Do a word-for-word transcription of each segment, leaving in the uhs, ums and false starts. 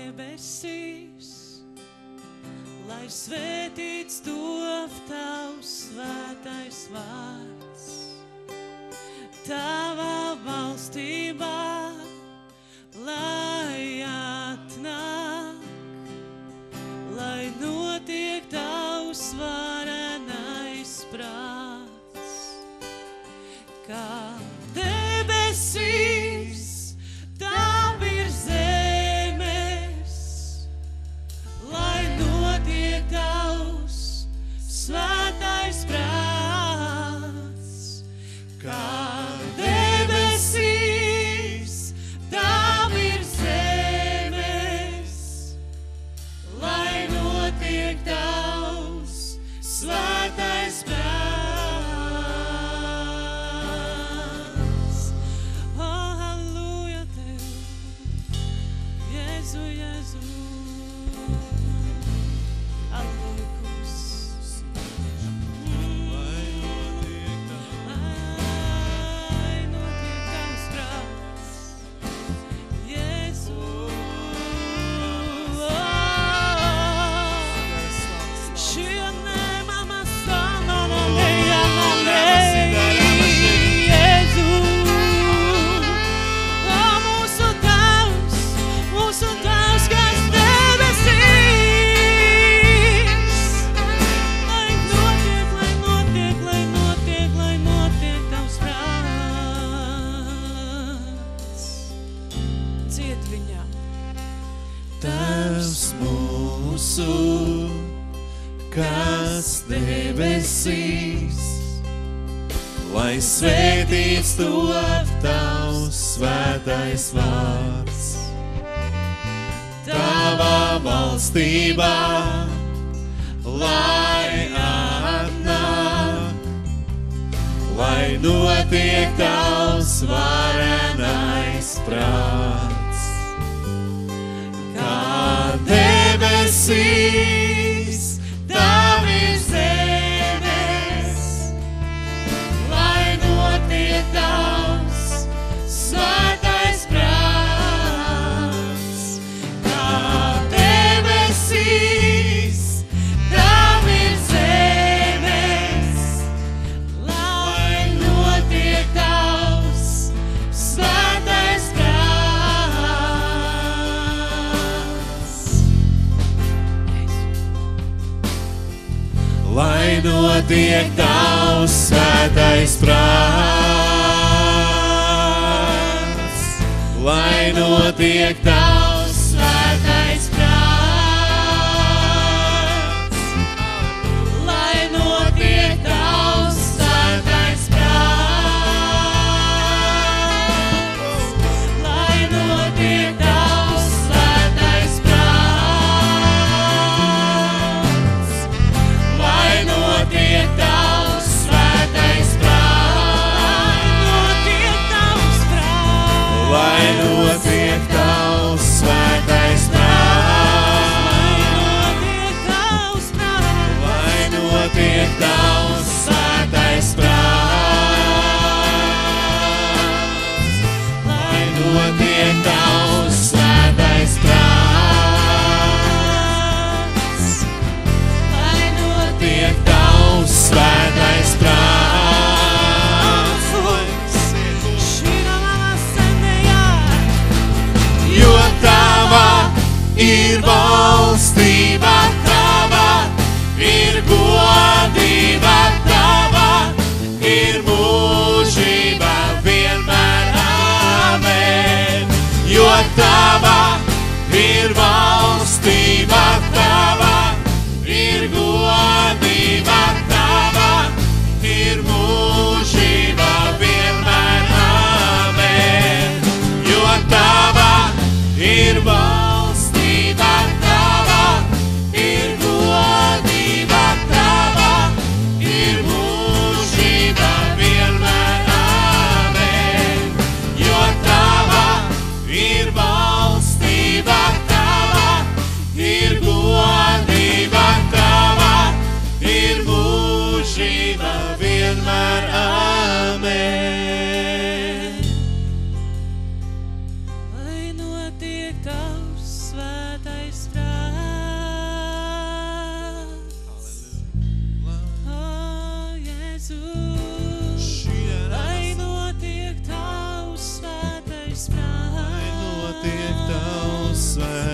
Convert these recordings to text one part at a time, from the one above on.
debesīs, lai svētīts top tavs svētais vārds. Tava valstībā, lai atnāk, lai notiek tavs varenais prāts, kā debesīs, tā virs zemes, lai notiek tavs svētais prāts, kā debesīs, tā virs zemes, lai notiek tavs svētais prāts. Oh, halleluja tev, Jēzu, Jēzu. Halleluja, kungs. Lai notiek tavs prāts, Jēzu. Šiene mama sama na leja na leji, Jēzu. O, mūsu Tavs, mūsu Tavs, kas debesīs. Lai notiek, lai notiek, lai notiek, lai notiek tavs prāts. Ciet viņā. Tēvs mūsu, kas debesīs, lai svētīts top tavs svētais vārds. Tava valstībā, lai atnāk, lai notiek tavs varenais prāts, kā debesīs, tā virs zemes, lai notiek tavs svētais prāts, kā debesīs, tā virs zemes, lai notiek tavs svētais prāts. Lai notiek tavs svētais prāts, lai notiek tavs svētais prāts, lai notiek tavs svētais prāts, lai notiek tavs svētais prāts, lai notiek tavs svētais prāts, Notiek tavs prāts. lai notiek tavs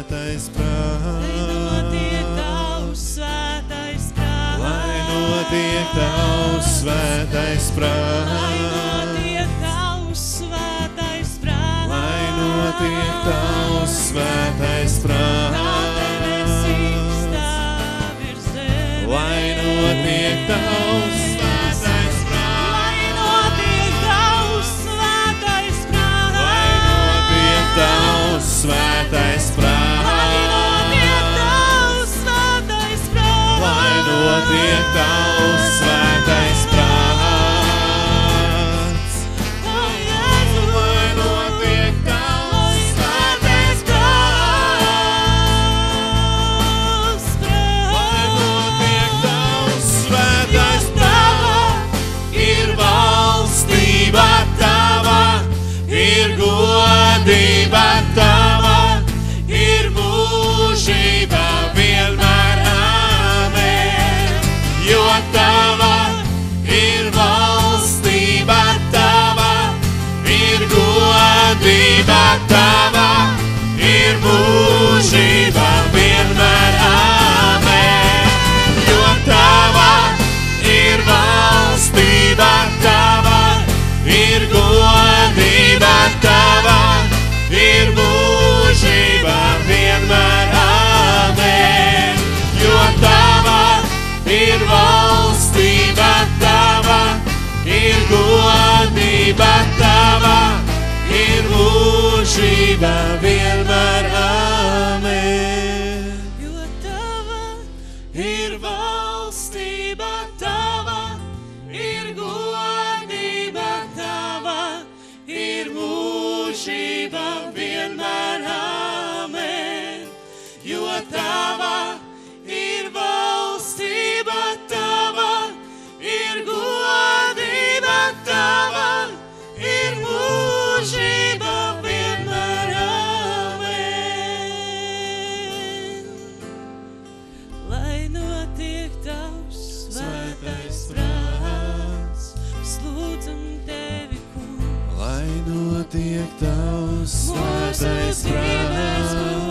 svētais prāts. Lai notiek tavs svētais prāts. Lai notiek tavs svētais prāts. Lai notiek tavs svētais prāts. Kā debesīs, tā virs zemes. Lai notiek tavs svētais prāts. Lai notiek tavs svētais prāts. Lai notiek tavs svētais prāts. Lai notiek tavs svētais prāts. Lai notiek tavs svētais prāts. O Jēzu, Lai notiek tavs svētais tavs Lai prāts. notiek tavs svētais prāts. Ir valstība tava, ir godība tava, ir mūžība vienmēr. Āmen. Jo tava ir valstība tava, ir godība tava, ir mūžība vienmēr. Āmen. Jo tava ir valstība tava, ir godība tava, ir mūžība vienmēr. Āmen. Jo tava ir valstība tava, ir godība tava, ir mūžība vienmēr. Āmen. Jo tava Ir valstība tava, ir godība tava, ir mūžība vienmēr. Āmen. Jo tava ir valstība tava, ir godība tava, ir mūžība vienmēr. Āmen. Lai notiek tavs svētais prāts, slūdzam tevi, kungs, lai notiek tavs svētais mūsu dzīves prāts.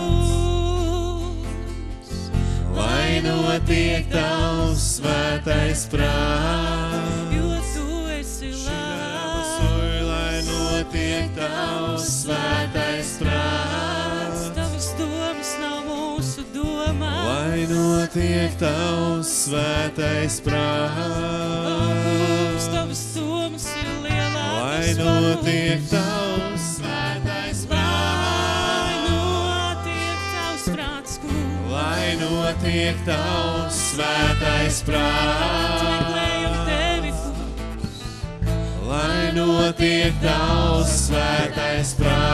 kungs. Lai notiek tavs svētais prāts. Jo tu esi labs, Lai notiek tavs svētais prāts. tavas domas nav mūsu domās. Lai notiek tavs svētais Kungs, prāts. tavas domas ir lielākas Lai par notiek mums. tavs svētais Lai prāts. notiek tavs prāts, kungs. Lai notiek tavs svētais prāts. Meklējam tevi, kungs. Lai notiek tavs svētais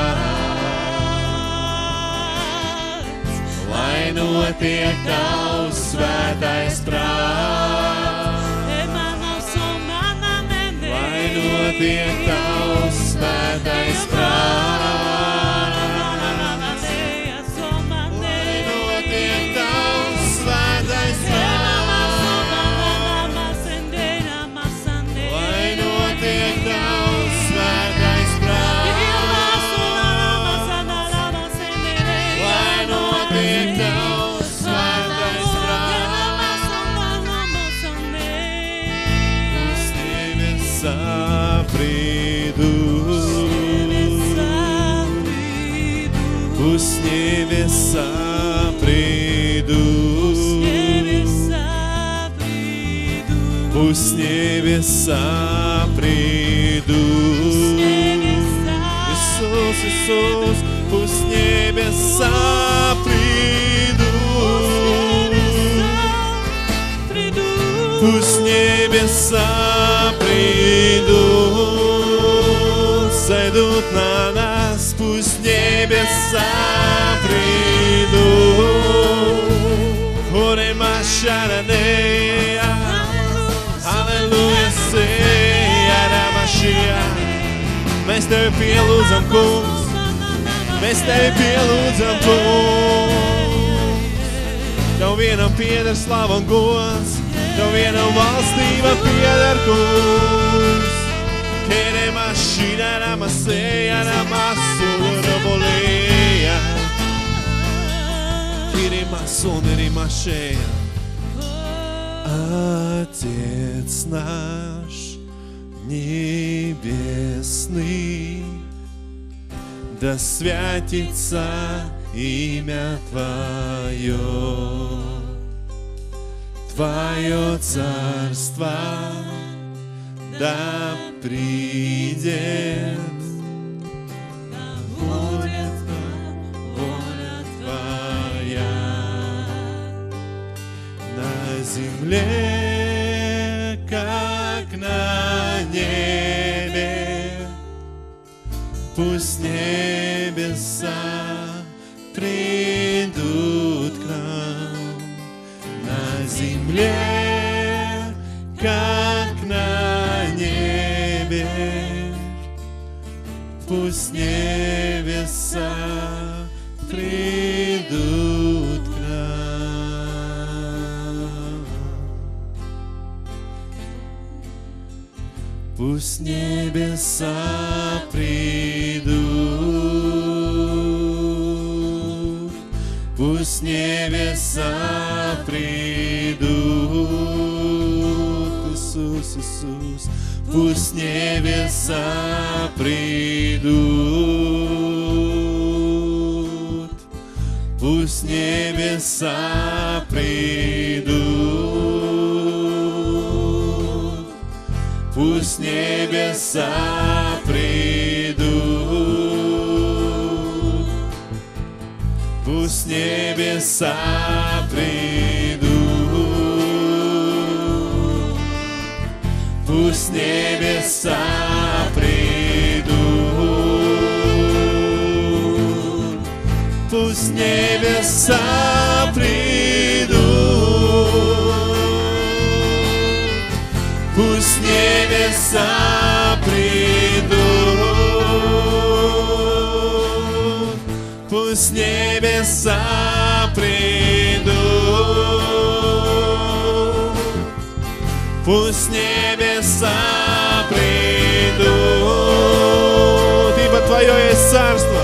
prāts. Lai notiek tavs svētais prāts. Lai notiek tavs svētais prāts. Lai notiek tavs svētais prāts. Lai notiek tavs svētais prāts. Lai notiek tavs svētais prāts. Uz tevi saprīdu. Uz tevi saprīdu. Uz tevi saprīdu. Isus, Isus, uz tevi saprīdu. Uz tevi saprīdu. Sēdot nānās, uz tevi saprīdu. Ore mašaraneja. Aleluja, sēja, ramašija. Mēs tevi pielūdzam, kungs. Mēs tevi pielūdzam, kungs. Tev vienam pieder slava un gods. Tev vienam valstība pieder, kungs. Kere mašīna, ramasēja, ramasura, bolēja. Сонери Машея. Отец наш небесный, да святится имя Твое, Твое царство да придет, да будет воля Твоя на земле, как на небе. Пусть небеса придут к нам на земле, как на небе. Пусть небеса придут к нам. Пусть небеса придут, пусть небеса придут, Иисус, Иисус, пусть небеса придут, пусть небеса придут, пусть небеса придут, пусть небеса придут, пусть небеса придут, пусть небеса придут, пусть небеса придут, пусть небеса придут, пусть небеса придут, ибо Твое есть царство,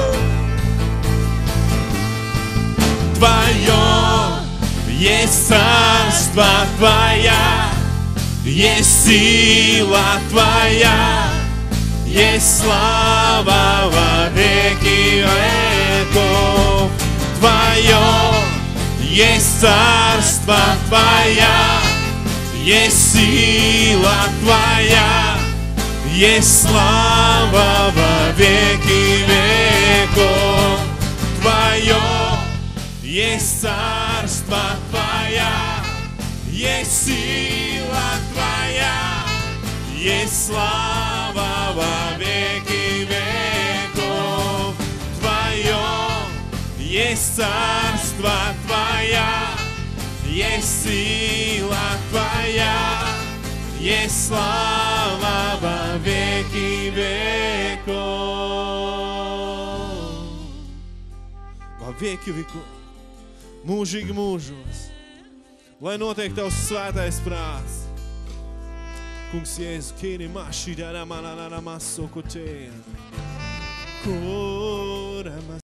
Твое есть царство, Твоя есть сила Твоя, есть слава во веки веков. Твое есть царство, Твоя есть сила Твоя, есть слава во веки веков. Твое есть царство, Твоя есть сила Твоя, есть слава во веки веков. Твое есть царство, Твоя есть сила Твоя, есть слава во веки веков. Во veki veko, mūžīgi mūžos, lai notiek Tavs svētais prāts. Kungs Jēzu, kīri maši, dara manā nana maso kotē. Kora